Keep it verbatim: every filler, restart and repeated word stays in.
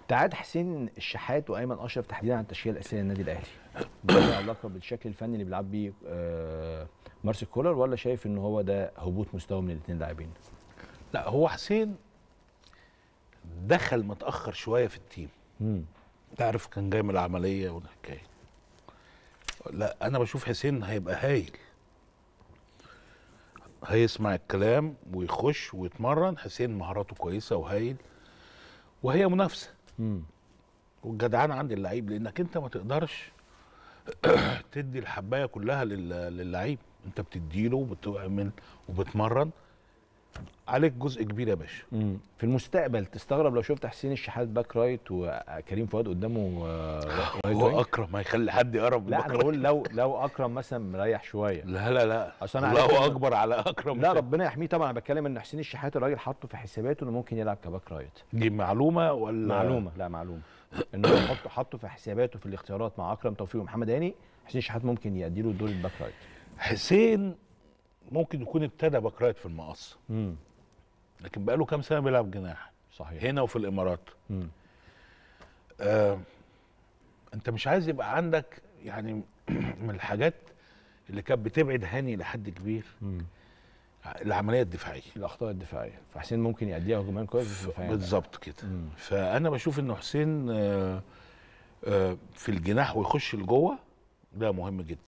ابتعاد حسين الشحات وايمن اشرف تحديدا عن التشكيله الاساسيه للنادي الاهلي ده له علاقه بالشكل الفني اللي بيلعب بيه آه مارسيل كولر، ولا شايف ان هو ده هبوط مستوى من الاثنين لاعبين؟ لا، هو حسين دخل متاخر شويه في التيم. امم تعرف كان جاي من العمليه والحكايه. لا، انا بشوف حسين هيبقى هايل، هيسمع الكلام ويخش ويتمرن. حسين مهاراته كويسه وهايل، وهي منافسه. امم والجدعان عند اللعيب، لانك انت ما تقدرش تدي الحبايه كلها لل- للعيب. انت بتديله وبتعمل وبتمرن، عليك جزء كبير يا باشا. امم في المستقبل تستغرب لو شفت حسين الشحات باك رايت وكريم فؤاد قدامه آه رايت هو وينج؟ اكرم هيخلي حد يقرب من لا باك انا رايت؟ بقول لو لو اكرم مثلا مريح شويه. لا لا لا، عشان أنا الله عارف إن- اكبر على اكرم. لا ربنا يحميه طبعا. انا بتكلم ان حسين الشحات الراجل حاطه في حساباته انه ممكن يلعب كباك رايت. دي معلومه ولا معلومه؟ لا معلومه ان هو حطه حطه في حساباته في الاختيارات مع اكرم توفيق ومحمد هاني. حسين الشحات ممكن يأدي له دور الباك رايت. حسين ممكن يكون ابتدى باك رايت في المقص، امم لكن بقاله كام سنه بيلعب جناح صحيح. هنا وفي الامارات. امم آه انت مش عايز يبقى عندك يعني من الحاجات اللي كانت بتبعد هاني لحد كبير امم العمليه الدفاعيه. الاخطاء الدفاعيه، فحسين ممكن يأديها هجوميا كويس ودفاعيا. بالظبط كده. مم. فانا بشوف انه حسين آه آه في الجناح ويخش لجوه، ده مهم جدا.